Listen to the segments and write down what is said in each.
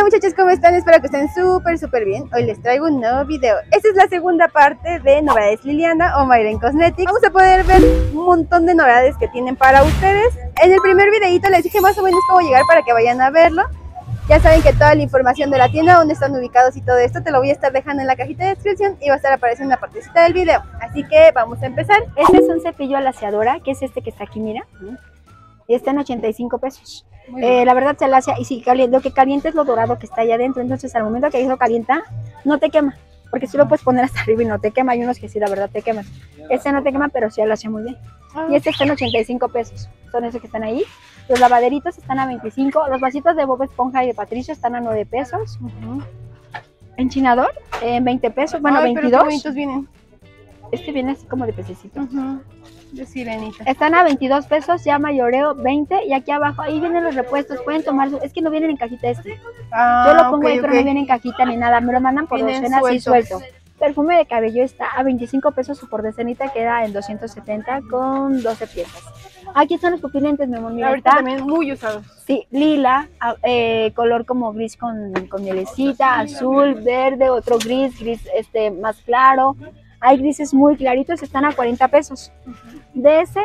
Hola muchachos, ¿cómo están? Espero que estén súper bien. Hoy les traigo un nuevo video. Esta es la segunda parte de Novedades Liliana o Mayren Cosmetics. Vamos a poder ver un montón de novedades que tienen para ustedes. En el primer videito les dije más o menos cómo llegar para que vayan a verlo. Ya saben que toda la información de la tienda, dónde están ubicados y todo esto, te lo voy a estar dejando en la cajita de descripción y va a estar apareciendo en la partecita del video. Así que vamos a empezar. Este es un cepillo alaciadora, que es este que está aquí, mira. Y está en 85 pesos. La verdad se alacia y si lo que calienta es lo dorado que está allá adentro. Entonces al momento que eso calienta, no te quema. Porque si lo puedes poner hasta arriba y no te quema. Hay unos que sí, la verdad te queman. Este no te quema, pero sí alacia muy bien. Y este está en 85 pesos. Son esos que están ahí. Los lavaderitos están a 25. Los vasitos de Bob Esponja y de Patricio están a 9 pesos. Enchinador en 20 pesos. Bueno, 22. Pero qué bonitos vienen. Este viene así como de pececito. De sirenita. Están a 22 pesos, ya mayoreo 20. Y aquí abajo, ahí vienen los repuestos. Pueden tomar, es que no vienen en cajita este. Yo lo pongo ahí, pero no viene en cajita ni nada. Me lo mandan por docena así suelto. Perfume de cabello está a 25 pesos. Su por decenita queda en 270 con 12 piezas. Aquí están los pupilentes, mi amor. Mira, ahorita está también muy usados. Sí, lila, color como gris con mielecita, azul, verde, otro gris más claro. Hay grises muy claritos, están a 40 pesos. De ese,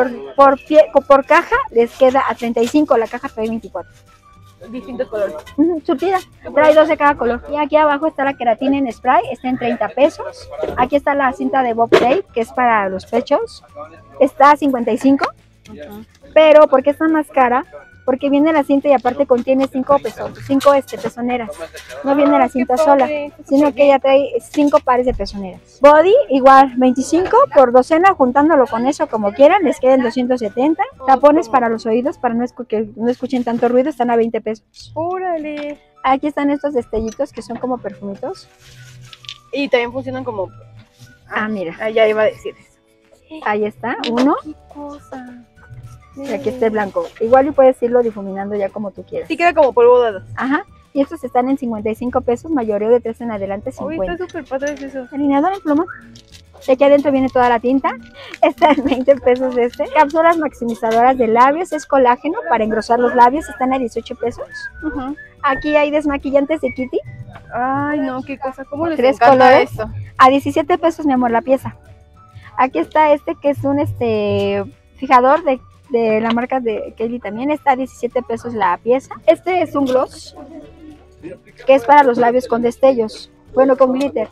por caja, les queda a 35, la caja trae 24. Distintos colores. Surtida, trae 2 de cada color. Y aquí abajo está la queratina en spray, está en 30 pesos. Aquí está la cinta de Bob Tape, que es para los pechos, está a 55. Pero, ¿por qué está más cara? Porque viene la cinta y aparte contiene 5 pezoneras. No viene la cinta sola, sino que ya trae 5 pares de pezoneras. Body, igual, 25 por docena, juntándolo con eso como quieran, les quedan 270. Tapones para los oídos, para que no escuchen tanto ruido, están a 20 pesos. ¡Órale! Aquí están estos destellitos que son como perfumitos. Y también funcionan como... mira. Ya iba a decir eso. Ahí está, uno. ¡Qué cosa! Y aquí está el blanco. Igual y puedes irlo difuminando ya como tú quieras. Sí, queda como polvo dorado. Ajá. Y estos están en 55 pesos, mayoreo de 3 en adelante 50. Uy, está súper padre eso. Alineador en pluma. De aquí adentro viene toda la tinta. Está en 20 pesos este. Cápsulas maximizadoras de labios, es colágeno para engrosar los labios, están a 18 pesos. Aquí hay desmaquillantes de Kitty. Ay, no, qué cosa. ¿Cómo les 3 encanta colores. esto? A 17 pesos, mi amor, la pieza. Aquí está este que es un fijador de la marca de Kelly también, está a 17 pesos la pieza. Este es un gloss que es para los labios con destellos, bueno, con glitter.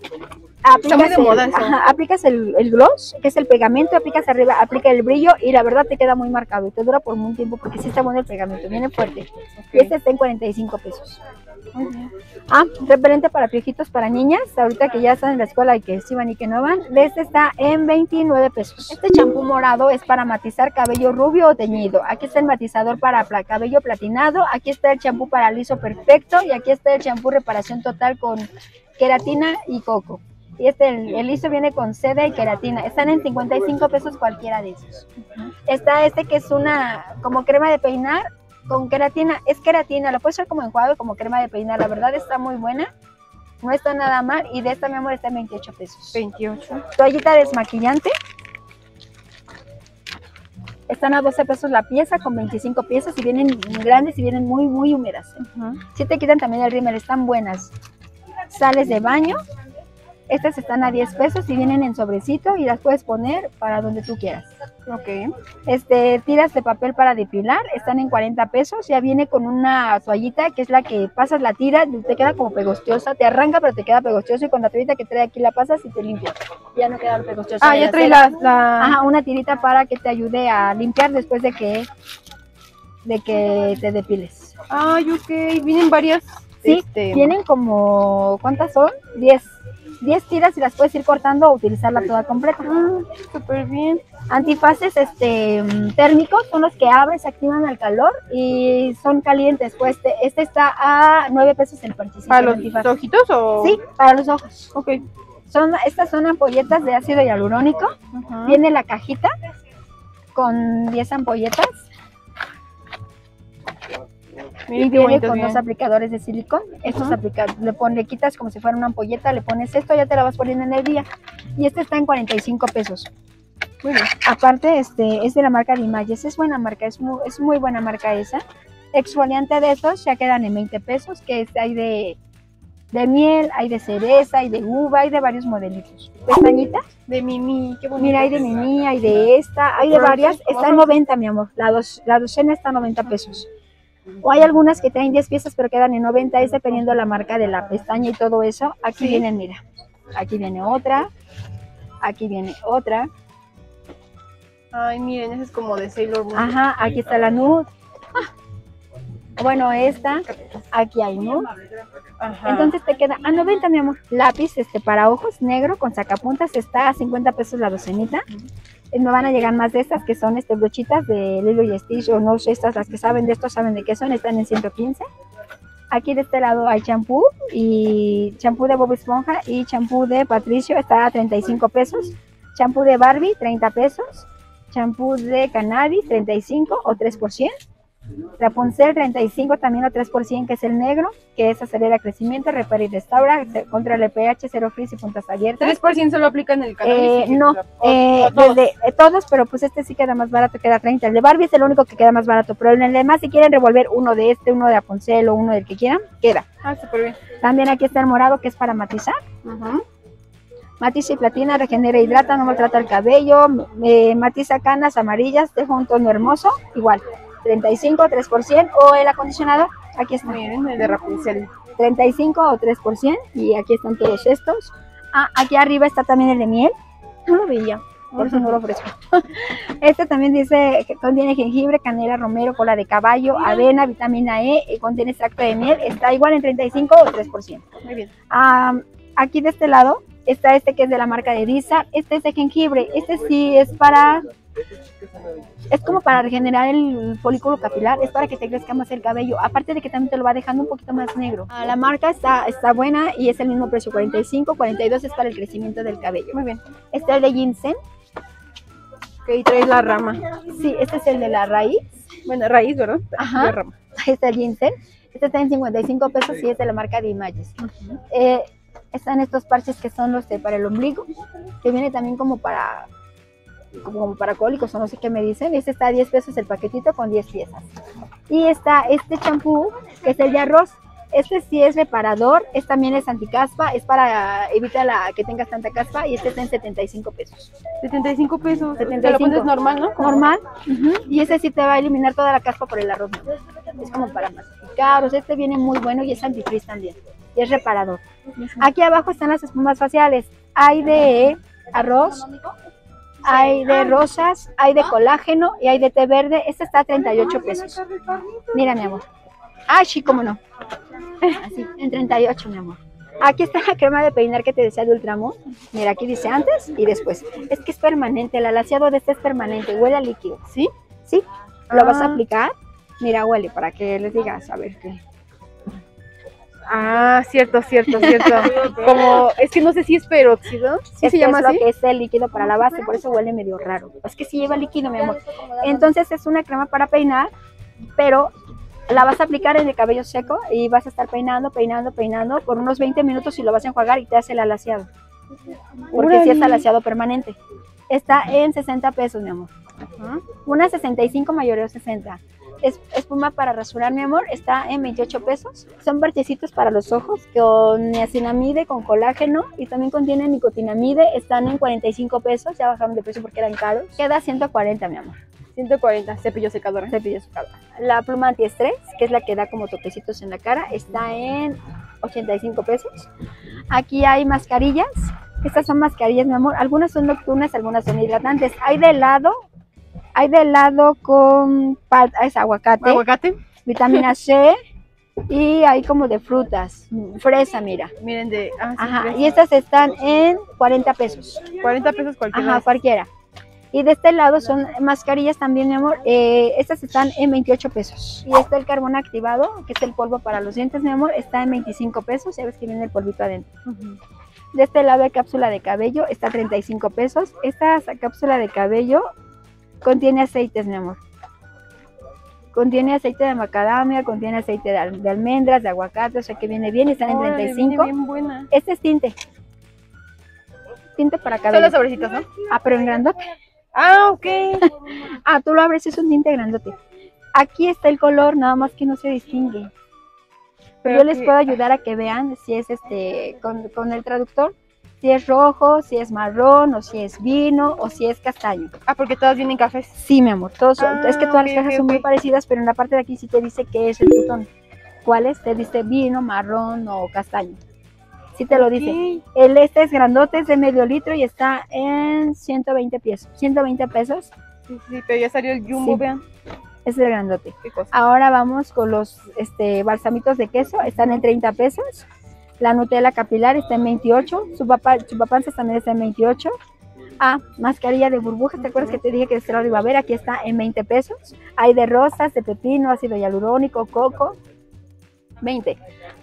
Aplicas el gloss, que es el pegamento, aplicas arriba, aplica el brillo y la verdad te queda muy marcado y te dura por un tiempo porque sí está bueno el pegamento, viene fuerte. Y este está en 45 pesos. Repelente para piojitos para niñas, ahorita que ya están en la escuela y que sí van y que no van. Este está en 29 pesos. Este champú morado es para matizar cabello rubio o teñido. Aquí está el matizador para cabello platinado. Aquí está el champú para liso perfecto. Y aquí está el champú reparación total con queratina y coco. Y el liso viene con seda y queratina. Están en 55 pesos cualquiera de esos. Está este que es una como crema de peinar con queratina, es queratina, lo puedes hacer como enjuague, como crema de peinar, la verdad está muy buena, no está nada mal, y de esta, mi amor, está en 28 pesos. 28. Toallita desmaquillante, están a 12 pesos la pieza, con 25 piezas, y vienen grandes y vienen muy húmedas. Si te quitan también el rímel, están buenas. Sales de baño, estas están a 10 pesos y vienen en sobrecito y las puedes poner para donde tú quieras. Tiras de papel para depilar, están en 40 pesos, ya viene con una toallita que es la que pasas la tira, te queda como pegostiosa, te arranca pero te queda pegostioso y con la toallita que trae aquí la pasas y te limpia, ya no queda pegostiosa. Ya trae una tirita para que te ayude a limpiar después de que te depiles. Ay, ok, vienen varias. Sí, vienen como, ¿cuántas son? 10 tiras y las puedes ir cortando o utilizarla toda completa. Súper bien. Antifaces térmicos son los que abres, se activan al calor y son calientes. Pues este está a 9 pesos el parchecito. ¿Para los ojitos o...? Sí, para los ojos. Ok. Estas son ampolletas de ácido hialurónico. Viene la cajita con 10 ampolletas. Y viene con 2 aplicadores de silicón. Estos le quitas como si fuera una ampolleta, le pones esto, ya te la vas poniendo en el día. Y este está en 45 pesos. Muy bien. Aparte, es de la marca Limayes, es buena marca, es muy buena marca esa. exfoliante de estos ya quedan en 20 pesos, que hay de miel, hay de cereza, hay de uva, hay de varios modelitos. Pestañitas. De Mimi, qué bonito. Mira, hay de Mimi, hay de esta, hay de varias. Está en 90, mi amor. La docena está a 90 pesos. O hay algunas que traen 10 piezas, pero quedan en 90, es dependiendo la marca de la pestaña y todo eso. Aquí vienen, mira. Aquí viene otra. Aquí viene otra. Ay, miren, esa es como de Sailor Moon. Ajá, aquí está la nude. Bueno, esta. Aquí hay nude. Ajá. Entonces te queda a 90, mi amor. Lápiz para ojos negro con sacapuntas está a 50 pesos la docenita. Me van a llegar más de estas que son brochitas de Lilo y Stitch, o no sé, estas las que saben de esto saben de qué son, están en 115. Aquí de este lado hay champú, y champú de Bob Esponja y champú de Patricio, está a 35 pesos. Champú de Barbie, 30 pesos. Champú de Cannabis, 35 o 3%. Rapunzel, 35 también o 3%, que es el negro, que es acelera crecimiento, repara y restaura, contra el pH, cero frizz y puntas abiertas. 3% solo aplica en el Cannabis. No, todos, pero pues este sí queda más barato, queda 30. El de Barbie es el único que queda más barato, pero en el demás, si quieren revolver uno de uno de Rapunzel o uno del que quieran, queda. Ah, súper bien. También aquí está el morado, que es para matizar. Matiza y platina, regenera e hidrata, no maltrata el cabello, matiza canas amarillas, deja un tono hermoso, igual. 35 o 3%, o el acondicionador, aquí está. Miren, el de Rapunzel. 35 o 3%, y aquí están todos estos. Aquí arriba está también el de miel. No lo veía, por eso no lo ofrezco. Este también dice que contiene jengibre, canela, romero, cola de caballo, avena, vitamina E, y contiene extracto de miel. Está igual en 35 o 3%. Muy bien. Aquí de este lado está este que es de la marca de Disa. Este es de jengibre. Este sí es como para regenerar el folículo capilar, es para que te crezca más el cabello, aparte de que también te lo va dejando un poquito más negro. La marca está buena y es el mismo precio, 45, 42 es para el crecimiento del cabello. Muy bien. Este es el de ginseng. Ok, trae la rama. Sí, este es el de la raíz. Bueno, raíz, ¿verdad? Ajá. La rama. Este es el ginseng. Este está en 55 pesos y es de la marca de Images. Están estos parches que son los para el ombligo, que viene también como para cólicos o no sé qué me dicen. Este está a 10 pesos el paquetito con 10 piezas. Y está este champú, que es el de arroz. Este sí es reparador, también es anticaspa, es para evitar que tengas tanta caspa, y este está en 75 pesos. 75 pesos. 75. Te lo pones normal, ¿no? Normal. Y ese sí te va a eliminar toda la caspa por el arroz. Es como para masticar. O sea, este viene muy bueno y es antifrizz también. Y es reparador. Aquí abajo están las espumas faciales. Hay de arroz, hay de rosas, hay de colágeno y hay de té verde. Este está a 38 pesos. Mira, mi amor. Sí, cómo no. Así, en 38, mi amor. Aquí está la crema de peinar que te decía de Ultramont. Mira, aquí dice antes y después. Es que es permanente, el alaciado de este es permanente, huele a líquido. ¿Sí? Sí. Lo vas a aplicar. Mira, huele para que les digas, a ver qué. Cierto. Como, es que no sé si es peróxido. ¿Sí se llama así? Es lo que es el líquido para la base, por eso huele medio raro. Es que sí lleva líquido, mi amor. Entonces es una crema para peinar, pero la vas a aplicar en el cabello seco y vas a estar peinando por unos 20 minutos y lo vas a enjuagar y te hace el alaciado. Porque sí es alaciado permanente. Está en 60 pesos, mi amor. Una 65, mayoreo 60. Espuma para rasurar, mi amor, está en 28 pesos. Son parchecitos para los ojos con niacinamide, con colágeno, y también contienen nicotinamide. Están en 45 pesos, ya bajaron de precio porque eran caros. Queda 140, mi amor. 140, cepillo secador. La pluma antiestrés, que es la que da como toquecitos en la cara, está en 85 pesos. Aquí hay mascarillas. Estas son mascarillas, mi amor. Algunas son nocturnas, algunas son hidratantes. Hay de helado con aguacate, vitamina C, y hay como de frutas, fresa, mira. Miren Ajá, y estas están en 40 pesos. 40 pesos cualquiera. Ajá, cualquiera. Y de este lado son mascarillas también, mi amor. Estas están en 28 pesos. Y está el carbón activado, que es el polvo para los dientes, mi amor. Está en 25 pesos. Ya ves que viene el polvito adentro. De este lado hay cápsula de cabello. Está a 35 pesos. Esta cápsula de cabello contiene aceites, mi amor. Contiene aceite de macadamia, contiene aceite de almendras, de aguacate. O sea que viene bien. Están en 35. Viene bien buena. Este es tinte. Tinte para cabello. Son los sobrecitos, ¿no? Pero en grandote. Ok. Tú lo abres, es un tinte grandote. Aquí está el color, nada más que no se distingue. Pero yo les puedo ayudar a que vean si es con el traductor, si es rojo, si es marrón, o si es vino, o si es castaño. Ah, porque todas vienen cafés. Sí, mi amor, todos es que todas ok, las cajas ok, son muy ok. parecidas, pero en la parte de aquí sí te dice que es el tutón. ¿Cuál es? Te dice vino, marrón o castaño. Sí te lo dice. Este es grandote, es de medio litro y está en 120 pesos. 120 pesos. Sí, sí, pero ya salió el jumbo, Sí. vean. Es el grandote. Qué cosa. Ahora vamos con los balsamitos de queso, están en 30 pesos. La Nutella capilar está en 28. Chupapanzas también está en 28. Ah, mascarilla de burbujas, ¿te acuerdas que te dije que de este lado iba a haber? Aquí está en 20 pesos. Hay de rosas, de pepino, ácido hialurónico, coco. 20.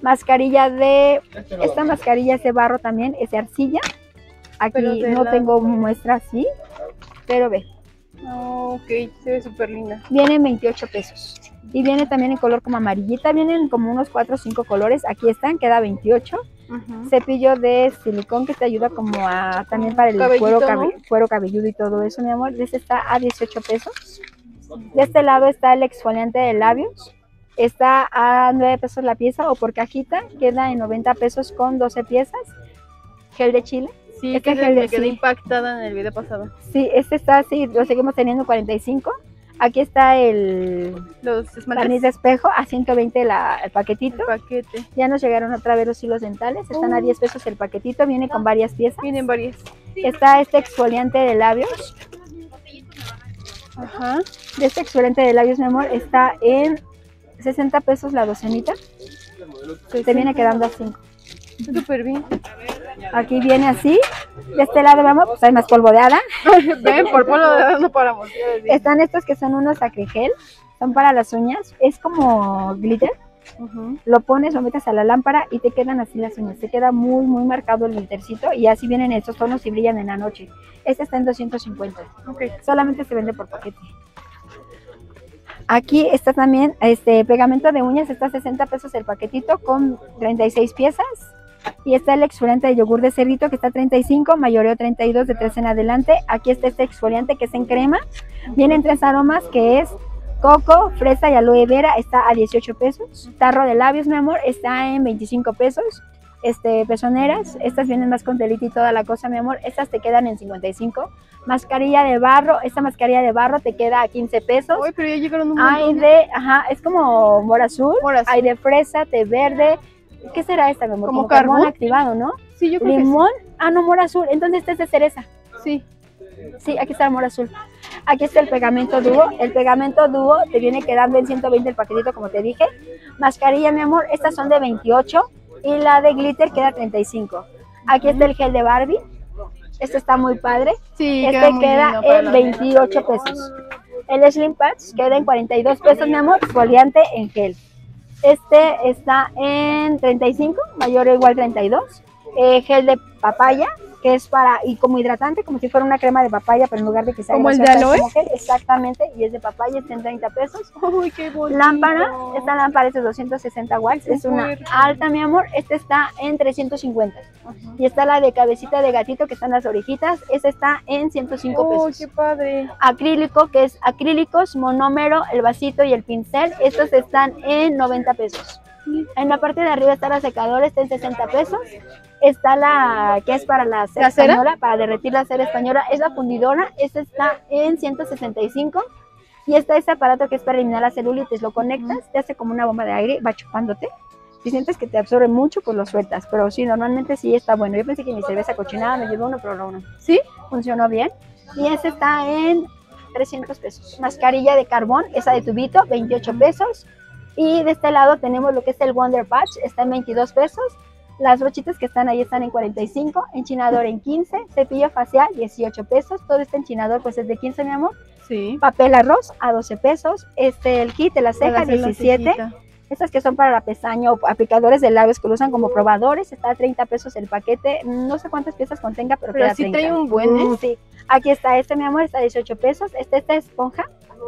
Esta mascarilla es de barro también, es de arcilla. Aquí no tengo muestra así, pero ve. Oh, ok, se ve súper linda. Viene en 28 pesos. Y viene también en color como amarillita, vienen como unos 4 o 5 colores. Aquí están, queda 28. Cepillo de silicón que te ayuda como a también para el cuero cabelludo y todo eso, mi amor. Este está a 18 pesos. De este lado está el exfoliante de labios. Está a 9 pesos la pieza o por cajita. Queda en 90 pesos con 12 piezas. Gel de Chile. Sí, este gel me quedé impactada en el video pasado. Sí, este está así, lo seguimos teniendo 45. Aquí está los barniz de espejo a 120 el paquetito. El paquete. Ya nos llegaron otra vez los hilos dentales, están a 10 pesos el paquetito, viene con varias piezas. Vienen varias. Está este exfoliante de labios. Ajá. De este exfoliante de labios, mi amor, está en 60 pesos la docenita. Te viene quedando a 5. Súper bien. Aquí viene así. De este lado, vamos, pues hay más polvo de hada. Ven, por polvo de hada no paramos. Están estos que son unos acrigel, son para las uñas, es como glitter. Lo pones, lo metes a la lámpara y te quedan así las uñas, te queda muy muy marcado el glittercito y así vienen estos tonos y brillan en la noche. Este está en 250, solamente se vende por paquete. Aquí está también pegamento de uñas, está a 60 pesos el paquetito con 36 piezas. Y está el exfoliante de yogur de cerdito que está a 35, mayoreo 32 de 3 en adelante. Aquí está este exfoliante que es en crema. Vienen 3 aromas que es coco, fresa y aloe vera, está a 18 pesos. Tarro de labios, mi amor, está en 25 pesos. Pezoneras, estas vienen más con telita y toda la cosa, mi amor. Estas te quedan en 55. Mascarilla de barro, esta mascarilla de barro te queda a 15 pesos. Uy, pero ya llegaron un montón. Es como mora azul, hay de fresa, té verde. ¿Qué será esta, mi amor? Como carbón activado, ¿no? Sí, yo creo limón, que sí. Ah, no, mora azul. Entonces este es de cereza. Sí. Sí, aquí está el mora azul. Aquí está el pegamento dúo. El pegamento dúo te viene quedando en 120 el paquetito, como te dije. Mascarilla, mi amor, estas son de 28 y la de glitter queda 35. Aquí está el gel de Barbie. Este está muy padre. Sí, queda en 28 pesos. El Slim Patch queda en 42 pesos, mi amor. Exfoliante en gel. Este está en 35, mayor o igual 32. Gel de papaya, que es como hidratante, como si fuera una crema de papaya, pero en lugar de que sea como el de aloe. Exactamente, y es de papaya, está en 30 pesos. Uy, qué bonito. Lámpara, esta lámpara es de 260 watts, es una alta, mi amor. Este está en 350. Y está la de cabecita de gatito, que están las orejitas. Esta está en 105 pesos. Qué padre. Acrílico, que es acrílicos, monómero, el vasito y el pincel. Estos están en 90 pesos. En la parte de arriba está la secadora, está en 60 pesos. Está la que es para la cera española, para derretir la cera española. Es la fundidora, esta está en 165. Y está este aparato que es para eliminar la celulitis. Lo conectas, te hace como una bomba de aire, va chupándote. Si sientes que te absorbe mucho, pues lo sueltas. Pero sí, normalmente sí está bueno. Yo pensé que mi cerveza cochinada me llevó uno, pero no. Sí, funcionó bien. Y este está en 300 pesos. Mascarilla de carbón, esa de tubito, 28 pesos. Y de este lado tenemos lo que es el Wonder Patch, está en 22 pesos. Las brochitas que están ahí están en 45, enchinador en 15, cepillo facial 18 pesos. Todo este enchinador pues es de 15, mi amor. Sí. Papel arroz a 12 pesos. El kit de la ceja 17. Estas que son para la pestaña o aplicadores de labios que lo usan como probadores, está a 30 pesos el paquete. No sé cuántas piezas contenga, pero queda sí 30. Trae un buen, Sí. Aquí está mi amor, está a 18 pesos. Esta esponja.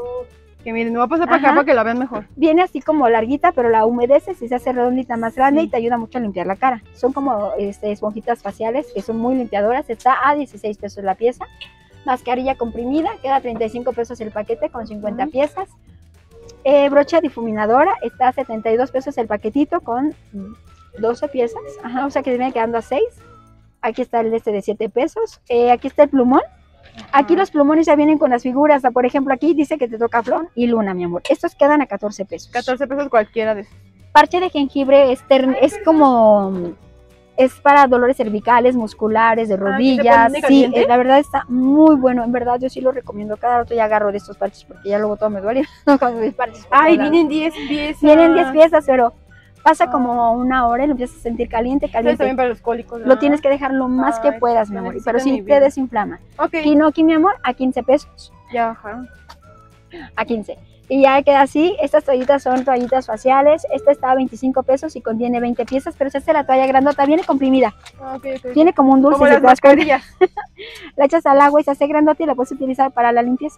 Que miren, me va a pasar para acá para que la vean mejor. Viene así como larguita, pero la humedeces y se hace redondita más grande y te ayuda mucho a limpiar la cara. Son como esponjitas faciales que son muy limpiadoras. Está a 16 pesos la pieza. Mascarilla comprimida, queda 35 pesos el paquete con 50 piezas. Brocha difuminadora, está a 72 pesos el paquetito con 12 piezas. Ajá, o sea que viene quedando a 6. Aquí está el de 7 pesos. Aquí está el plumón. Aquí los plumones ya vienen con las figuras. Por ejemplo, aquí dice que te toca flor y luna, mi amor. Estos quedan a 14 pesos. 14 pesos cualquiera de esos. Parche de jengibre es como... Es para dolores cervicales, musculares, de rodillas. Sí, la verdad está muy bueno. En verdad, yo sí lo recomiendo. Cada rato ya agarro de estos parches porque ya luego todo me duele. Ay, vienen 10 piezas. Vienen 10 piezas, pero pasa como una hora y lo empiezas a sentir caliente. También para los cólicos, ¿verdad? Lo tienes que dejar lo más que puedas, mi amor. Pero sí te desinflama. Ok. Hinoki, mi amor, a 15 pesos. Ya, ajá. A 15. Y ya queda así. Estas toallitas son toallitas faciales. Esta está a 25 pesos y contiene 20 piezas, pero se hace la toalla grandota. Viene comprimida. Okay. Viene como un dulce. Como las mascarillas. La echas al agua y se hace grandota y la puedes utilizar para la limpieza.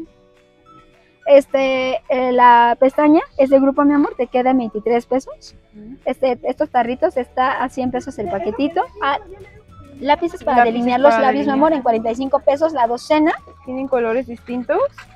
La pestaña es de grupo, mi amor, te queda en 23 pesos. Estos tarritos está a 100 pesos el paquetito. Lápices para delinear los labios, mi amor, en 45 pesos la docena. Tienen colores distintos.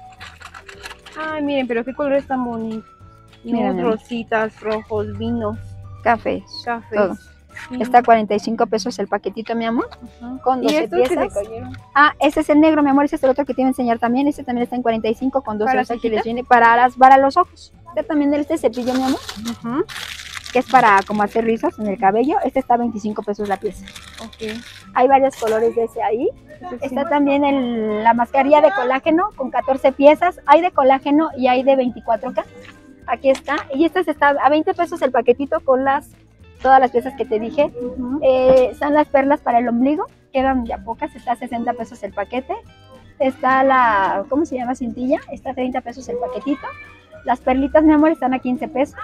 Ay, miren, pero qué colores tan bonitos. Rositas, rojos, vinos, cafés, todo. Sí. Está a 45 pesos el paquetito, mi amor, con 12 piezas. Este es el negro, mi amor, este es el otro que te iba a enseñar también. Este también está en 45 con 12 piezas que les viene para los ojos. Este también este cepillo, mi amor, que es para como hacer rizos en el cabello. Este está a 25 pesos la pieza. Hay varios colores de ese ahí. Está también la mascarilla de colágeno con 14 piezas. Hay de colágeno y hay de 24K. Aquí está. Y este está a 20 pesos el paquetito con todas las piezas que te dije. Están las perlas para el ombligo. Quedan ya pocas. Está a 60 pesos el paquete. Está ¿cómo se llama? Cintilla. Está a 30 pesos el paquetito. Las perlitas, mi amor, están a 15 pesos.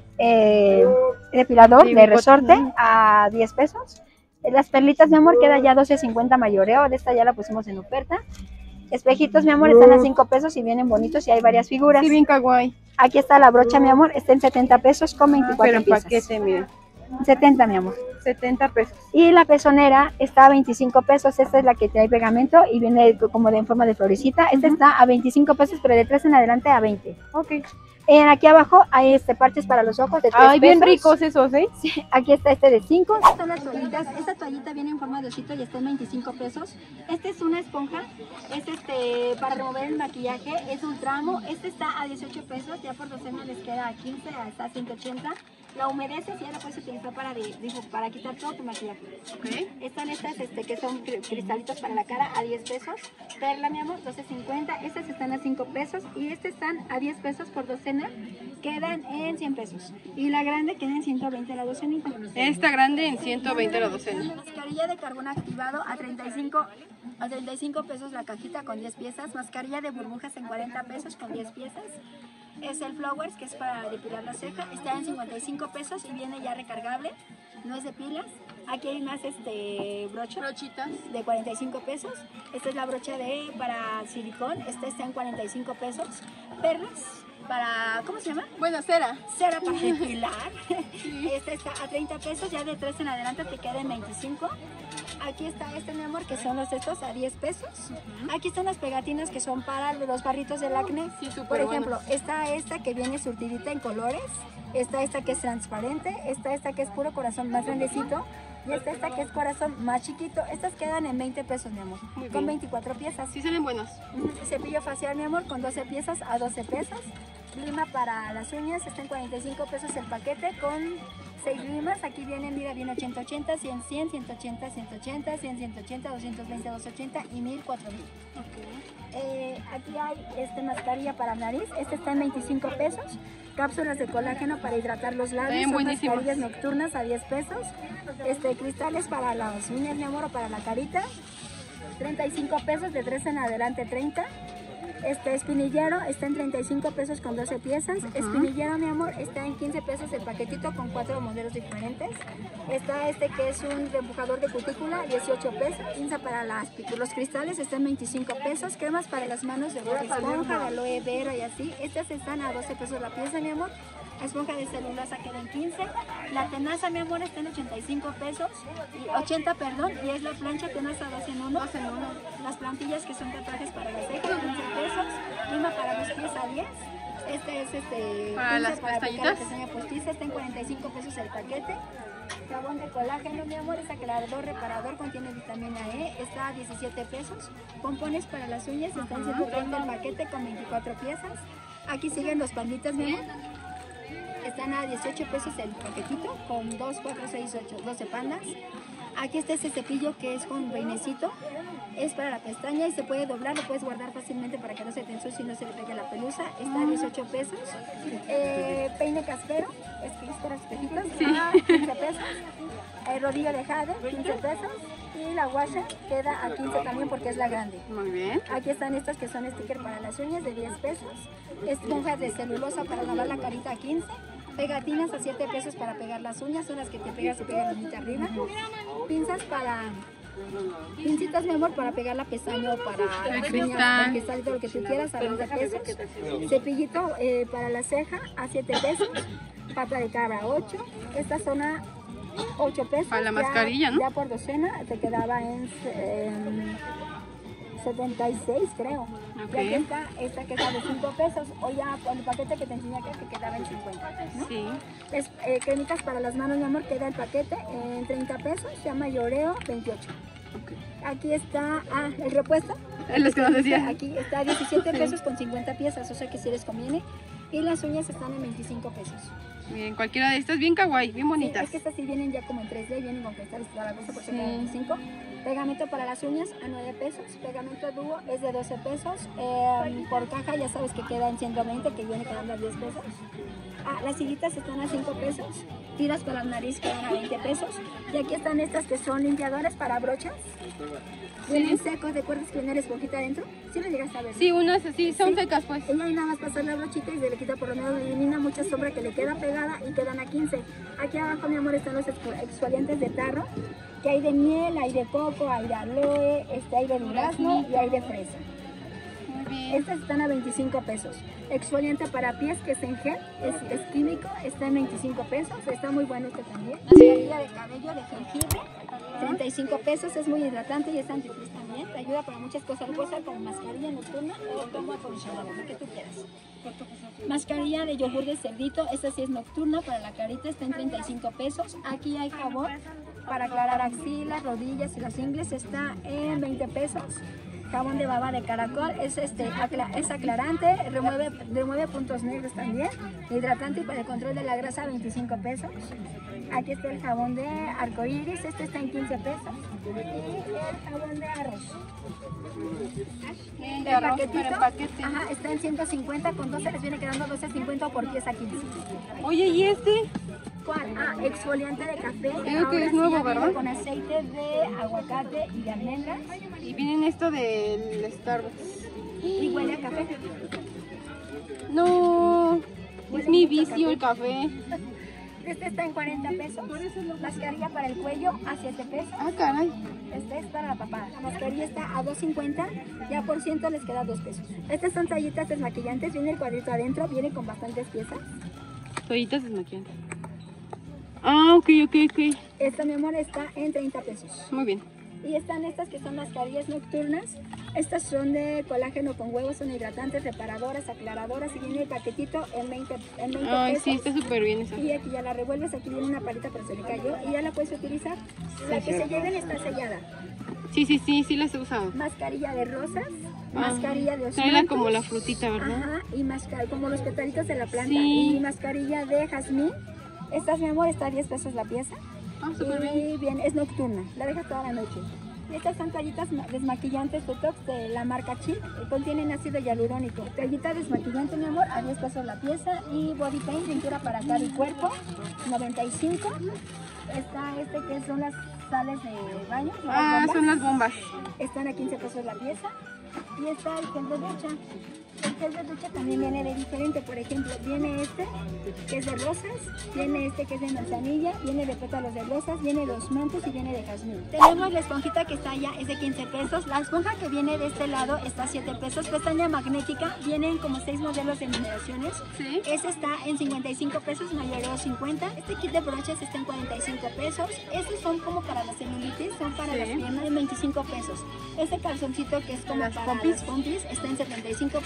Depilador de resorte a 10 pesos. Las perlitas, mi amor, queda ya 12.50 mayoreo. De esta ya la pusimos en oferta. Espejitos, mi amor, están a 5 pesos y vienen bonitos y hay varias figuras. Sí, bien kawaii. Aquí está la brocha, mi amor, está en 70 pesos con 24 piezas. Pero paquete, miren. 70, mi amor. 70 pesos. Y la pezonera está a 25 pesos. Esta es la que trae pegamento y viene como en forma de florecita. Esta está a 25 pesos, pero de 3 en adelante a 20. Ok. Aquí abajo hay parches para los ojos de 3 pesos. Bien pesos. Ricos esos, ¿eh? Sí, aquí está este de 5. Estas son las toallitas. Esta toallita viene en forma de osito y está en 25 pesos. Esta es una esponja. Es para remover el maquillaje. Es un tramo. Este está a 18 pesos. Ya por docena les queda a 15, hasta 180. La humedeces y ya la puedes utilizar para quitar todo tu maquillaje. Okay. Están estas que son cristalitos para la cara a 10 pesos. Perla, mi amor, 12.50. Estas están a 5 pesos y estas están a 10 pesos por docena. Quedan en 100 pesos. Y la grande queda en 120 la docenita. Esta grande en 120 la docena. Mascarilla de carbón activado a 35 pesos la cajita con 10 piezas. Mascarilla de burbujas en 40 pesos con 10 piezas. Es el Flowers, que es para depilar la ceja. Está en 55 pesos y viene ya recargable. No es de pilas. Aquí hay más brochitas de 45 pesos. Esta es la brocha para silicón. Esta está en 45 pesos. Perlas para, ¿cómo se llama? Bueno, cera. Cera para depilar. Sí. Esta está a 30 pesos. Ya de 3 en adelante te queda en 25. Aquí está mi amor, que son estos a 10 pesos. Aquí están las pegatinas que son para los barritos del acné. Sí, por ejemplo, está esta que viene surtidita en colores. Está esta que es transparente. Está esta que es puro corazón más grandecito. Y esta que es corazón más chiquito. Estas quedan en 20 pesos, mi amor. Con 24 piezas. Sí, salen buenos. Cepillo facial, mi amor, con 12 piezas a 12 pesos. Lima para las uñas, está en 45 pesos el paquete con 6 limas. Aquí vienen, mira, viene 80-80, 100-100, 180-180, 100-180, 220, 280 y 1000, 4000. Aquí hay mascarilla para nariz. Este está en 25 pesos. Cápsulas de colágeno para hidratar los labios. Son mascarillas nocturnas a 10 pesos. Cristales para las uñas, mi amor, o para la carita. 35 pesos, de 3 en adelante 30. Espinillero está en 35 pesos con 12 piezas. Espinillero, mi amor, está en 15 pesos el paquetito con 4 modelos diferentes. Está que es un empujador de cutícula, 18 pesos. Pinza para los cristales está en 25 pesos. Cremas para las manos de esponja, de aloe vera y así. Estas están a 12 pesos la pieza, mi amor. Esponja de celulosa queda en 15. La tenaza, mi amor, está en 85 pesos. 80, perdón. Y es la plancha tenaza 2 en 1. Las plantillas que son tatuajes para las cejas, 15 pesos. Lima para los pies a 10. Este es para las para aplicar pestañitas. la pestaña postiza, está en 45 pesos el paquete. Jabón de colágeno, mi amor, es aclarador, reparador, contiene vitamina E, está a 17 pesos. Pompones para las uñas, está en 130 el paquete con 24 piezas. Aquí siguen los panditas, mi amor. Están a 18 pesos el paquetito con 2, 4, 6, 8, 12 pandas. Aquí está este cepillo que es con peinecito, es para la pestaña y se puede doblar, lo puedes guardar fácilmente para que no se te ensucie y no se le pegue la pelusa. Está a 18 pesos. Peine casquero, es para espejitos, a 15 pesos. Rodillo de jade, 15 pesos. Y la guasha queda a 15 también porque es la grande. Muy bien. Aquí están estos que son stickers para las uñas de 10 pesos. Esponjas de celulosa para lavar la carita a 15. Pegatinas a 7 pesos para pegar las uñas, son las que te pegas y pegas la uñita arriba. Pinzas pincitas, mi amor, para pegar la pestaña o para el las uñas, cristal. el cristal, todo lo que tú quieras, a 20 pesos. Cepillito para la ceja a 7 pesos. Pata de cabra 8. Esta zona 8 pesos. Para la mascarilla, ¿no? Ya por docena te quedaba en 76, creo. Ok. Y aquí está esta que está de 5 pesos. O ya con el paquete que te enseñé acá que quedaba en 50, ¿no? Sí. Es, cremitas para las manos, mi amor, queda el paquete en 30 pesos. Se llama Lloreo 28. Aquí está el repuesto. Es lo que nos decía. Aquí está 17 pesos con 50 piezas, o sea que si les conviene. Y las uñas están en 25 pesos. Bien, cualquiera de estas bien kawaii, bien Sí, bonitas. es que estas sí vienen ya como en 3D, vienen con cristales y toda la cosa por Sí. 25. Pegamento para las uñas a 9 pesos. Pegamento dúo es de 12 pesos. Por caja ya sabes que queda en 120, que viene quedando a 10 pesos. Las hilitas están a 5 pesos. Tiras para la nariz quedan a 20 pesos. Y aquí están estas que son limpiadores para brochas. Vienen secos, ¿te acuerdas que viene la esponjita adentro? ¿Sí lo llegaste a ver? Sí, unas así, son Sí. secas pues. Ella ahí nada más pasa la brochita y se le quita por lo menos, le elimina mucha sombra que le queda pegada y quedan a 15. Aquí abajo, mi amor, están los exfoliantes de tarro, que hay de miel, hay de coco, hay de aloe, hay de durazno y hay de fresa. Muy bien. Estas están a 25 pesos. Exfoliante para pies, que es en gel, es químico, está en 25 pesos. Está muy bueno este también. Mascarilla de cabello de jengibre, 35 pesos. Es muy hidratante y es antifrizz también. Te ayuda para muchas cosas. Lo puedes usar como mascarilla nocturna o como acondicionador, lo que tú quieras. Mascarilla de yogur de cerdito, esta sí es nocturna para la carita, está en 35 pesos. Aquí hay jabón para aclarar axilas, rodillas y las ingles, está en 20 pesos. Jabón de baba de caracol, es aclarante, remueve puntos negros también, hidratante y para el control de la grasa 25 pesos. Aquí está el jabón de arcoíris, este está en 15 pesos. Y el jabón de arroz. Bien, de El arroz paquetito, para el paquete. ajá, está en 150, con 12 les viene quedando 12.50 por pieza 15. Oye, ¿y este? ¿Cuál? Exfoliante de café. Creo que Ahora es sí nuevo, ya viene ¿verdad? con aceite de aguacate y de almendras. Y vienen esto del Starbucks. Y huele a café. No, es mi vicio el café. Este está en 40 pesos. Mascarilla para el cuello a 7 pesos. Ah, caray. Este es para la papada. La mascarilla está a 2.50. Ya por ciento les queda 2 pesos. Estas son toallitas desmaquillantes. Viene el cuadrito adentro. Viene con bastantes piezas. Toallitas desmaquillantes. Ah, ok. Esta, mi amor, está en 30 pesos. Muy bien. Y están estas que son mascarillas nocturnas. Estas son de colágeno con huevos, son hidratantes, reparadoras, aclaradoras. Y viene el paquetito en 20 Ay, pesos. sí, está súper bien esa. Y aquí ya la revuelves, aquí viene una palita pero se le cayó y ya la puedes utilizar. La que se lleven está sellada. Sí, las he usado. Mascarilla de rosas, Ah, mascarilla de trae osmanthus. como la frutita, ¿verdad? Ajá, y como los petalitos de la planta. Sí. Y mascarilla de jazmín. Estas, mi amor, está a 10 pesos la pieza. Ah, súper bien. Y bien, es nocturna, la dejas toda la noche. Y estas son toallitas desmaquillantes Detox de la marca Chic, contienen ácido hialurónico. Toallita desmaquillante, mi amor, a 10 pesos la pieza. Y body paint, pintura para cara y cuerpo, 95. Está que son las sales de baño. ¿no? Ah, Las son las bombas. están a 15 pesos la pieza. Y está el gel de ducha. El gel de ducha también viene de diferente. Por ejemplo, viene este que es de rosas, viene este que es de manzanilla, viene de pétalos de rosas, viene de osmanthus y viene de jazmín. Tenemos la esponjita que está allá, es de 15 pesos. La esponja que viene de este lado está a 7 pesos. Pestaña magnética, vienen como 6 modelos de numeraciones. Sí. Este está en 55 pesos, mayoreo 50. Este kit de broches está en 45 pesos. Estos son como para la celulitis, son para Sí. las piernas en 25 pesos. Este calzoncito que es como Las para pompis. las pompis está en 75 pesos y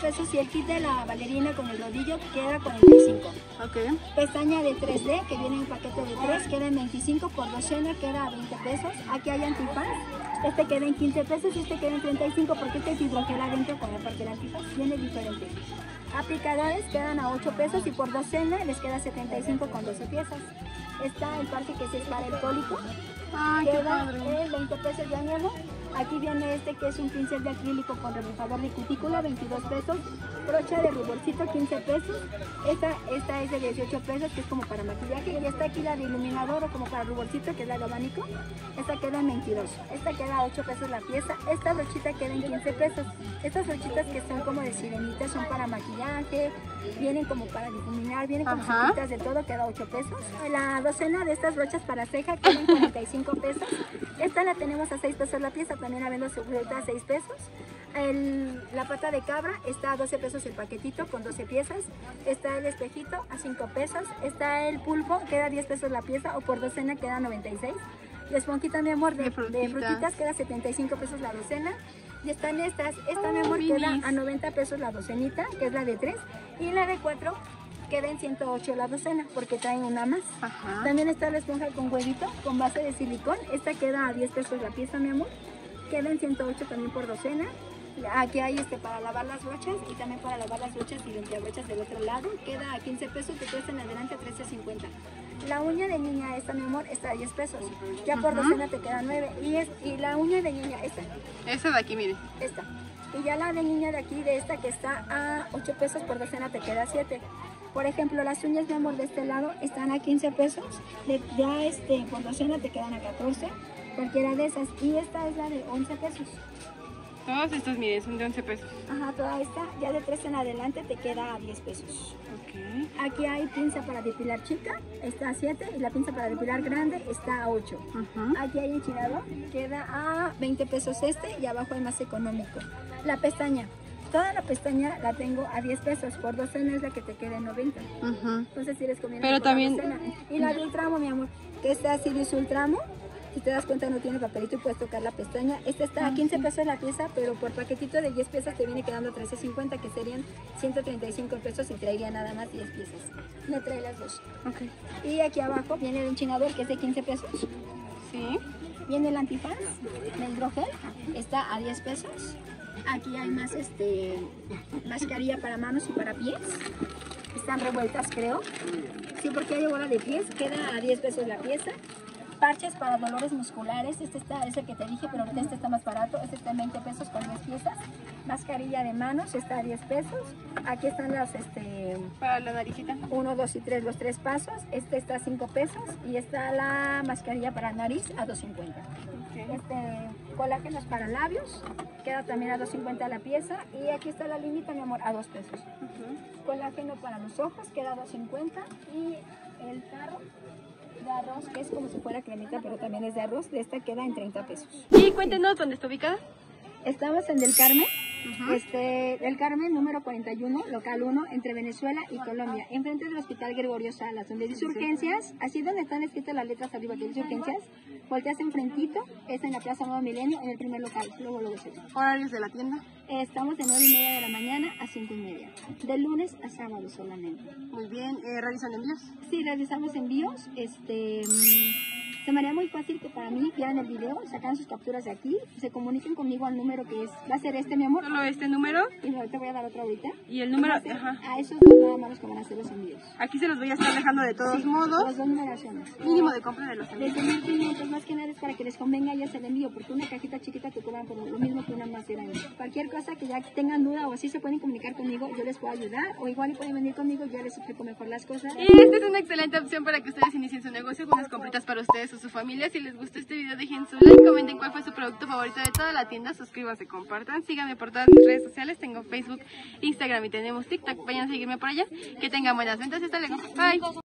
el kit de la bailarina con el rodillo queda 45. Ok. Pestaña de 3D que viene en paquete de 3 queda en 25, por docena queda a 20 pesos. Aquí hay antifaz, este queda en 15 pesos y este queda en 35 porque este es hidrogel adentro con la parte del antifaz, viene diferente. Aplicadores quedan a 8 pesos y por docena les queda 75 con 12 piezas. Está el parche que sí es para el cólico, Ay, qué queda padre. en 20 pesos ya, mi amor. Aquí viene este que es un pincel de acrílico con rebujador de cutícula, 22 pesos. Brocha de ruborcito, 15 pesos. Esta es de 18 pesos, que es como para maquillaje. Y está aquí la de iluminador o como para ruborcito, que es la de abanico. Esta queda en 22. Esta queda a 8 pesos la pieza. Esta brochita queda en 15 pesos. Estas brochitas que son como de sirenita son para maquillaje. Vienen como para difuminar, vienen con chiquitas de todo, queda 8 pesos. La docena de estas brochas para ceja queda en 45 pesos. Esta la tenemos a 6 pesos la pieza, también la vendo a 6 pesos. La pata de cabra está a 12 pesos el paquetito con 12 piezas. Está el espejito a 5 pesos. Está el pulpo, queda 10 pesos la pieza o por docena queda 96. La esponjita, mi amor, de frutitas queda 75 pesos la docena. Y están estas, esta mi amor queda a 90 pesos la docenita, que es la de 3. Y la de 4 queda en 108 la docena, porque traen una más. También está la esponja con huevito, con base de silicón. Esta queda a 10 pesos la pieza, mi amor. Queda en 108 también por docena. Aquí hay para lavar las brochas y también para lavar las brochas y limpiabrochas del otro lado. Queda a 15 pesos, de 3 en adelante a 13.50. La uña de niña esta, mi amor, está a 10 pesos. Ya por docena te queda 9. Y la uña de niña, esta. Esta de aquí, miren. Esta. Y ya la de niña de aquí, de esta que está a 8 pesos por docena, te queda 7. Por ejemplo, las uñas, mi amor, de este lado están a 15 pesos. Por docena te quedan a 14. Cualquiera de esas. Y esta es la de 11 pesos. Todas estas, miren, son de 11 pesos. Ajá, toda esta. Ya de 3 en adelante te queda a 10 pesos. Ok. Aquí hay pinza para depilar chica, está a 7. Y la pinza para depilar grande está a 8. Aquí hay enchilado, queda a 20 pesos y abajo hay más económico. La pestaña. Toda la pestaña la tengo a 10 pesos, por docena es la que te queda en 90. Entonces si les conviene. Pero también. Y la de ultramo, mi amor, que esta así dice ultramo. Si te das cuenta no tiene papelito y puedes tocar la pestaña. Esta está a 15 pesos la pieza, pero por paquetito de 10 piezas te viene quedando 13.50, que serían 135 pesos y traería nada más 10 piezas. Me trae las dos. Ok. Y aquí abajo viene el enchinador, que es de 15 pesos. Sí. Viene el antifaz, el hidrogel, está a 10 pesos. Aquí hay más mascarilla para manos y para pies. Están revueltas, creo. Sí, porque hay bola de pies, queda a 10 pesos la pieza. Parches para dolores musculares, es el que te dije, pero este está más barato, este está en 20 pesos con 10 piezas. Mascarilla de manos está a 10 pesos. Aquí están las, para la naricita. 1, 2 y 3, los 3 pasos. Este está a 5 pesos y está la mascarilla para nariz a 2.50. Colágenos para labios, queda también a 2.50 la pieza. Y aquí está la limita, mi amor, a 2 pesos. Colágeno para los ojos, queda a 2.50. Y el tarro de arroz, que es como si fuera cremita, pero también es de arroz, de esta queda en 30 pesos. Y cuéntenos dónde está ubicada. Estamos en Del Carmen, Del Carmen número 41, local 1, entre Venezuela y Colombia, enfrente del Hospital Gregorio Salas, donde dice urgencias, así donde están escritas las letras arriba que dice urgencias, volteas enfrentito, es en la Plaza Nuevo Milenio, en el primer local, luego se ve. Horarios de la tienda. Estamos de 9:30 de la mañana a 5:30, de lunes a sábado solamente. Muy bien, ¿realizan envíos? Sí, realizamos envíos, se me haría muy fácil que para mí vieran el video, sacan sus capturas de aquí, se comuniquen conmigo al número que va a ser mi amor. Solo este número. Y te voy a dar otro ahorita. Y el número, a esos dos nada más los que van a hacer los envíos. Aquí se los voy a estar dejando de todos modos. Las dos numeraciones. Mínimo de compra de los envíos. Desde 1.500, más que nada es para que les convenga ya el envío, porque una cajita chiquita te cobran por lo mismo que una más grande. Cualquier cosa que ya tengan duda o así se pueden comunicar conmigo, yo les puedo ayudar, o igual pueden venir conmigo, ya les explico mejor las cosas. Y esta es una excelente opción para que ustedes inicien su negocio con unas compritas para ustedes o su familia. Si les gustó este video, dejen su like, comenten cuál fue su producto favorito de toda la tienda, suscríbanse, compartan, síganme por todas mis redes sociales, tengo Facebook, Instagram y tenemos TikTok, vayan a seguirme por allá, que tengan buenas ventas y hasta luego, bye.